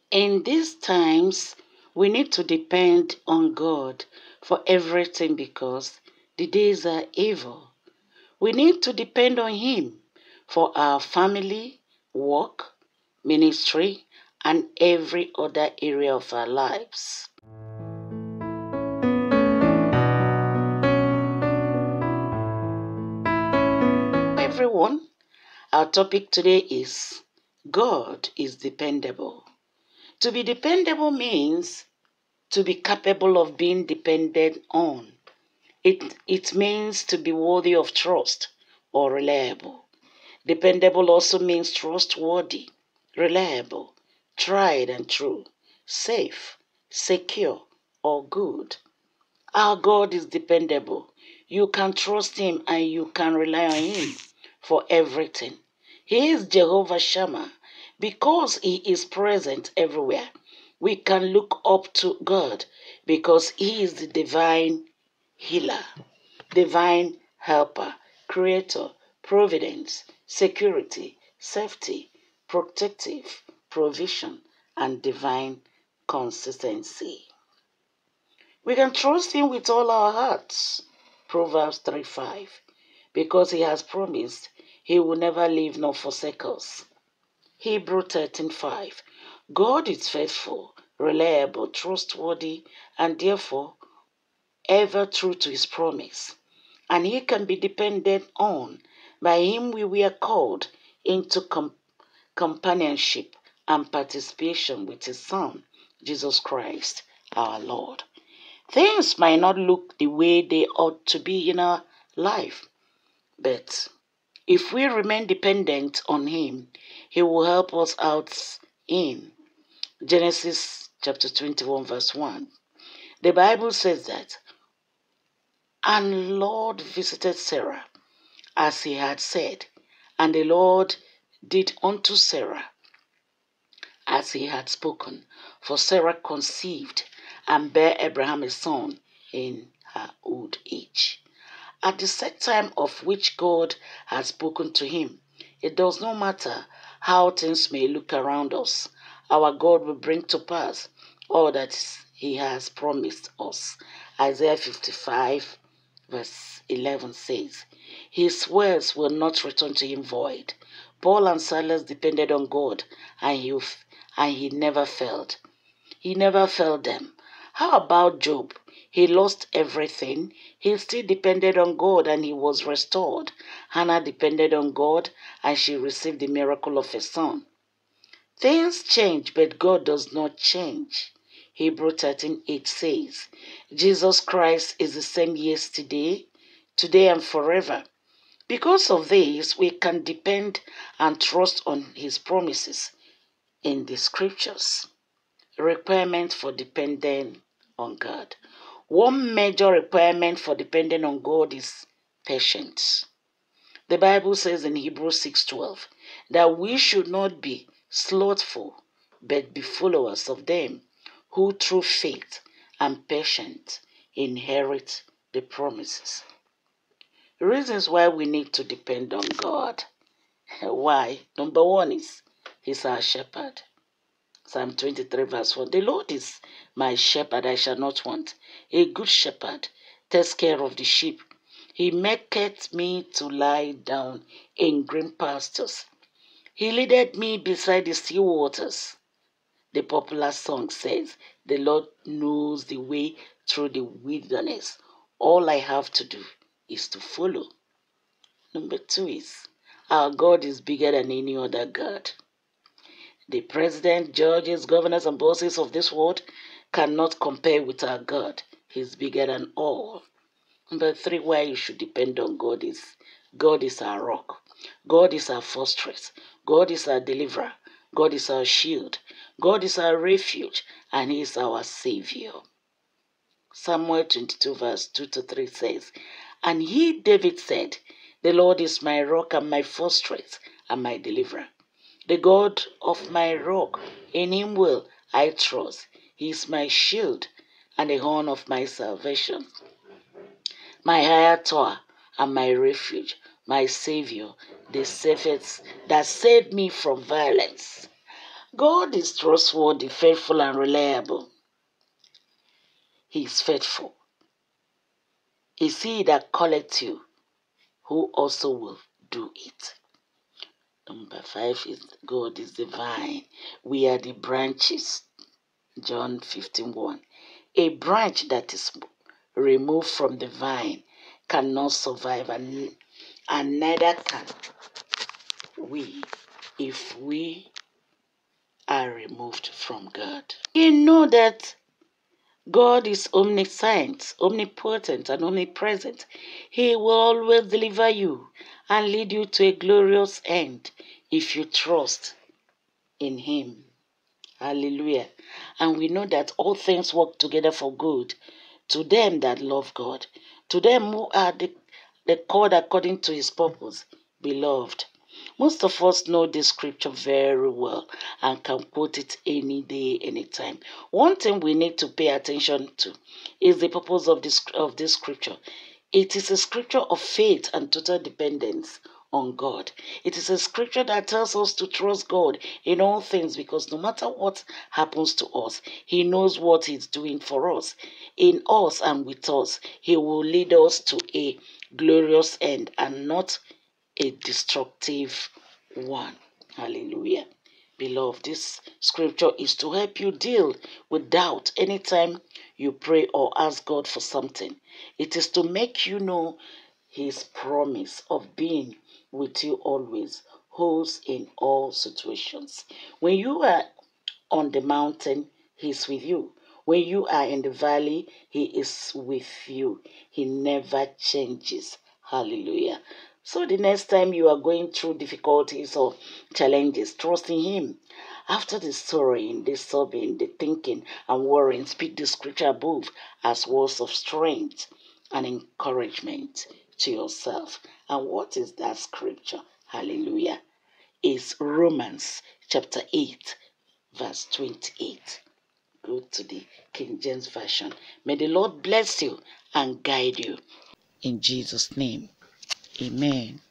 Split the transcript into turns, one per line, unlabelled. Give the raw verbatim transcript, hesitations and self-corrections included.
In these times, we need to depend on God for everything because the days are evil. We need to depend on Him for our family, work, ministry, and every other area of our lives. Everyone, our topic today is God is dependable. To be dependable means to be capable of being depended on. It, it means to be worthy of trust or reliable. Dependable also means trustworthy, reliable, tried and true, safe, secure, or good. Our God is dependable. You can trust Him and you can rely on Him for everything. He is Jehovah Shammah. Because He is present everywhere, we can look up to God because He is the divine healer, divine helper, creator, providence, security, safety, protective, provision, and divine consistency. We can trust Him with all our hearts. Proverbs three five. Because He has promised He will never leave nor forsake us. Hebrews thirteen five. God is faithful, reliable, trustworthy, and therefore ever true to His promise. And He can be depended on. By Him we were called into com- companionship and participation with His Son, Jesus Christ, our Lord. Things might not look the way they ought to be in our life, but if we remain dependent on Him, He will help us out in Genesis chapter twenty-one verse one. The Bible says that, and Lord visited Sarah as He had said, and the Lord did unto Sarah as He had spoken, for Sarah conceived and bare Abraham a son in her old age. At the set time of which God has spoken to him, it does not matter how things may look around us, our God will bring to pass all that He has promised us. Isaiah fifty-five verse eleven says, His words will not return to Him void. Paul and Silas depended on God, and he, and he never failed. He never failed them. How about Job? He lost everything. He still depended on God and he was restored. Hannah depended on God and she received the miracle of a son. Things change, but God does not change. Hebrews thirteen eight says, Jesus Christ is the same yesterday, today, and forever. Because of this, we can depend and trust on His promises in the scriptures. Requirement for depending on God. One major requirement for depending on God is patience. The Bible says in Hebrews six twelve that we should not be slothful, but be followers of them who through faith and patience inherit the promises. Reasons why we need to depend on God. Why? Number one is He's our shepherd. Psalm twenty-three verse one. The Lord is my shepherd, I shall not want. A good shepherd takes care of the sheep. He maketh me to lie down in green pastures. He leadeth me beside the still waters. The popular song says, the Lord knows the way through the wilderness. All I have to do is to follow. Number two is, our God is bigger than any other God. The president, judges, governors, and bosses of this world cannot compare with our God. He's bigger than all. Number three, why you should depend on God is, God is our rock. God is our fortress. God is our deliverer. God is our shield. God is our refuge. And He is our Savior. Samuel twenty-two verse two to three says, and he, David, said, the Lord is my rock and my fortress and my deliverer. The God of my rock, in Him will I trust. He is my shield and the horn of my salvation, my higher tower and my refuge, my Savior, the safest that saved me from violence. God is trustworthy, faithful, and reliable. He is faithful. Is he that calleth you, who also will do it. Number five is God is the vine. We are the branches. John fifteen one. A branch that is removed from the vine cannot survive, and, and neither can we if we are removed from God. You know that God is omniscient, omnipotent, and omnipresent. He will always deliver you and lead you to a glorious end if you trust in Him. Hallelujah. And we know that all things work together for good to them that love God, to them who are the, the called according to His purpose. Beloved, most of us know this scripture very well and can quote it any day, anytime. One thing we need to pay attention to is the purpose of this, of this scripture. It is a scripture of faith and total dependence on God. It is a scripture that tells us to trust God in all things, because no matter what happens to us, He knows what He's doing for us. In us and with us, He will lead us to a glorious end and not a destructive one. Hallelujah. Beloved, this scripture is to help you deal with doubt anytime you pray or ask God for something. It is to make you know His promise of being with you always holds in all situations. When you are on the mountain, He's with you. When you are in the valley, He is with you. He never changes. Hallelujah. So the next time you are going through difficulties or challenges, trust in Him. After the sorrowing, the sobbing, the thinking and worrying, speak the scripture above as words of strength and encouragement to yourself. And what is that scripture? Hallelujah. It's Romans chapter eight, verse twenty-eight. Go to the King James Version. May the Lord bless you and guide you. In Jesus' name, amen.